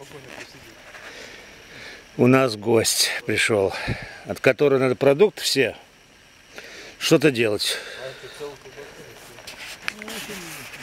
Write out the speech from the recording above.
У нас гость пришел, от которого надо продукты все что-то делать.